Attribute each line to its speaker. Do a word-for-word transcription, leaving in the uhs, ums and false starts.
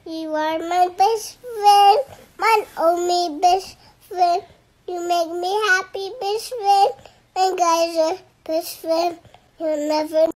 Speaker 1: You are my best friend, my only best friend. You make me happy, best friend. My guys are best friend. You'll never